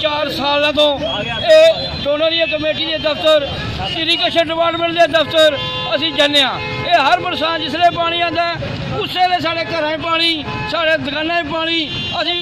4 साल तो donor committee के दफ्तर इरीगेशन डिपार्टमेंट के दफ्तर असी जाने ये हर बरसात जिसले पानी आता है उस वेले साढ़े घर पानी साढ़े दुकाना पानी असी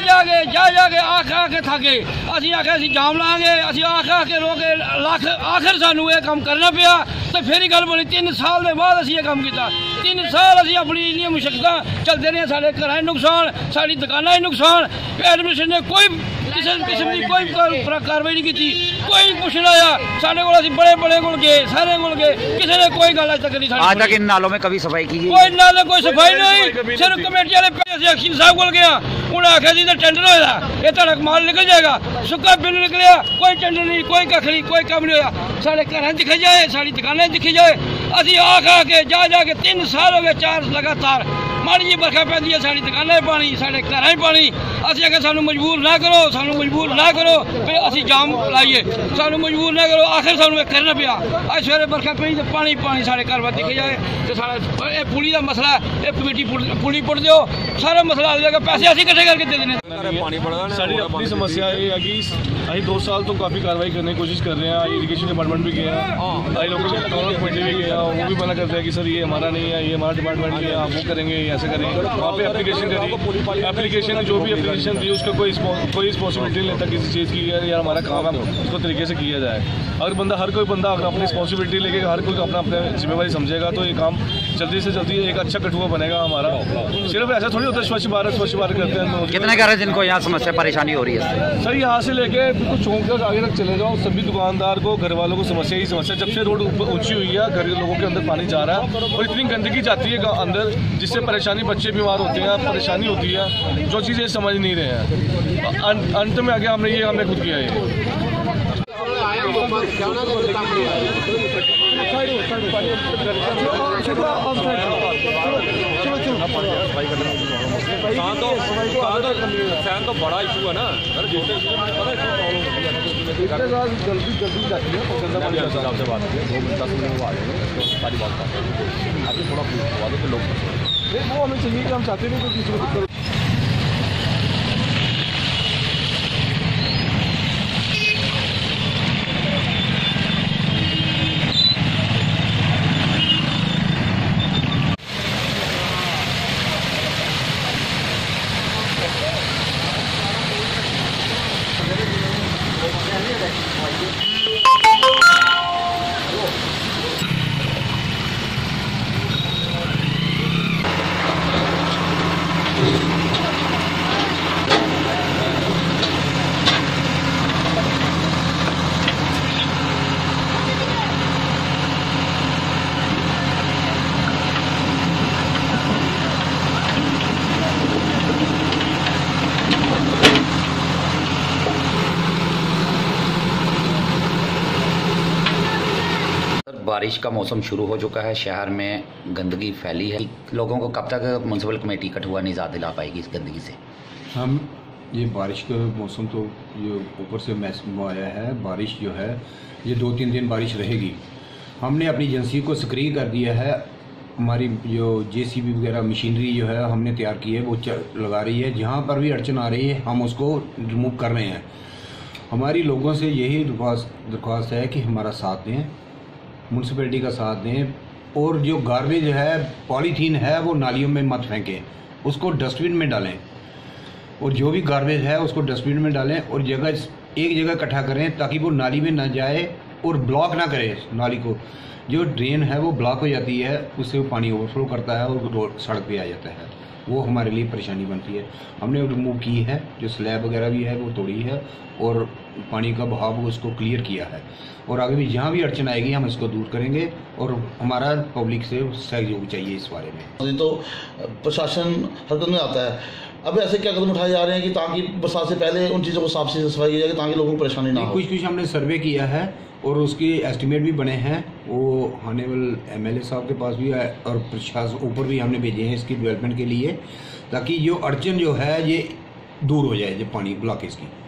जा के आके थके असी आख्या असी जाम लाँगे असी आके रोके लख आखिर सानू ये काम करना पिया तो फिर ही गल बनी 3 साल के बाद असी ये काम किया 3 साल असी अपनी इन्नियां मुश्किलां चलते रहे साढ़े घर नुकसान साड़ी दुकाना नुकसान एडमिनिस्ट्रेशन ने कोई किसी किस्म की कोई कार्रवाई नहीं की कोई कुछ नहीं आया साढ़े को बड़े बड़े को गए सारे को गए किसी ने कोई गल तक नहीं आज तक इन नालों में कभी सफाई की कोई नाले कोई सफाई नहीं सिर्फ कमेटी वाले अखील साहब को गया उन्हें आख्या जी टेंडर होया ये तक माल निकल जाएगा सुक्का बिल निकलिया कोई टेंडर नहीं कोई कख नहीं कोई कम नहीं होया साढ़े घर दिखे जाए साड़ी दुकानें दिखी जाए असी आ के जा के 3 साल हो गए 4 लगातार माड़ी जी बरखा पैंदी है साड़ी दुकानें पानी साढ़े घर पानी असी आखे सानू मजबूर ना करो फिर असी जाम लाइए सानू मजबूर ना करो आखिर सानू करना पिया अज सवेरे बरखा पई तो पानी साढ़े घर बार दिखे जाए तो सारा ये पुली का मसला ये कमेटी पुली पुट दो सारा मसला आ जाएगा पैसे असी इकट्ठे करके दे देने साड़ी अपनी समस्या ये है कि अभी 2 साल तो काफ़ी कार्रवाई करने की कोशिश कर रहे हैं इरीगेशन डिपार्टमेंट भी गए हैं आई लोगों कमेटी भी गया वो भी मना करते हैं कि सर ये हमारा नहीं है ये हमारा डिपार्टमेंट नहीं है आप वो करेंगे ऐसे करेंगे वहाँ पे एप्लीकेशन जो भी एप्लीकेशन दी उसका कोई रिस्पॉन्सिबिलिटी नहीं लेता किसी चीज़ की या हमारा काम है उसको तरीके से किया जाए हर कोई बंदा अगर अपनी रिस्पॉन्सिबिलिटी लेके हर कोई अपना जिम्मेवारी समझेगा तो ये काम जल्दी से जल्दी एक अच्छा कठुआ बनेगा हमारा। सिर्फ ऐसा थोड़ी होता है स्वच्छ भारत करते हैं। कितने घर है जिनको यहाँ समस्या परेशानी हो रही है सर यहाँ से लेके बिल्कुल चौक तक आगे तक चले जाओ सभी दुकानदार को घर वालों को समस्या ही समस्या जब से रोड ऊंची हुई है गरीब लोगों के अंदर पानी जा रहा है और इतनी गंदगी जाती है अंदर जिससे परेशानी बच्चे बीमार होते हैं परेशानी होती है जो चीज़ें समझ नहीं रहे हैं अंत में आगे हमने खुद किया है। फैन तो बड़ा इशू है ना जल्दी जाती है से बात की 2 मिनट 10 मिनट में आ जाएंगे सारी बात अभी थोड़ा हुआ तो लोग वो हमें चाहिए कि हम चाहते नहीं कोई किसी को बारिश का मौसम शुरू हो चुका है, शहर में गंदगी फैली है। लोगों को कब तक म्युनिसिपल कमेटी कठुआ निजात दिला पाएगी इस गंदगी से? हम ये बारिश का मौसम तो ये ऊपर से मैसेज आया है, बारिश जो है ये 2-3 दिन बारिश रहेगी। हमने अपनी एजेंसी को सक्रिय कर दिया है, हमारी जो JCB वगैरह मशीनरी जो है हमने तैयार की है वो लगा रही है। जहाँ पर भी अड़चन आ रही है हम उसको रिमूव कर रहे हैं। हमारी लोगों से यही दरख्वास्त है कि हमारा साथ दें, म्यूनसिपैलिटी का साथ दें और जो गार्बेज है पॉलीथीन है वो नालियों में मत फेंकें, उसको डस्टबिन में डालें और जो भी गार्बेज है उसको डस्टबिन में डालें और एक जगह इकट्ठा करें ताकि वो नाली में ना जाए और ब्लॉक ना करे नाली को। जो ड्रेन है वो ब्लॉक हो जाती है, उससे वो पानी ओवरफ्लो करता है और रोड सड़क पे आ जाता है, वो हमारे लिए परेशानी बनती है। हमने रिमूव की है, जो स्लैब वगैरह भी है वो तोड़ी है और पानी का बहाव उसको क्लियर किया है और आगे भी जहाँ भी अड़चन आएगी हम इसको दूर करेंगे और हमारा पब्लिक से सहयोग चाहिए इस बारे में। तो प्रशासन हरकत में आता है, अब ऐसे क्या कदम उठाए जा रहे हैं कि ताकि बरसात से पहले उन चीज़ों को साफ सफाई की जाए ताकि लोगों को परेशानी ना हो? कुछ हमने सर्वे किया है और उसकी एस्टिमेट भी बने हैं, वो ऑनरेबल MLA साहब के पास भी है और प्रशासन ऊपर भी हमने भेजे हैं इसकी डेवलपमेंट के लिए, ताकि जो अड़चन जो है ये दूर हो जाए, जब पानी ब्लॉकेज की।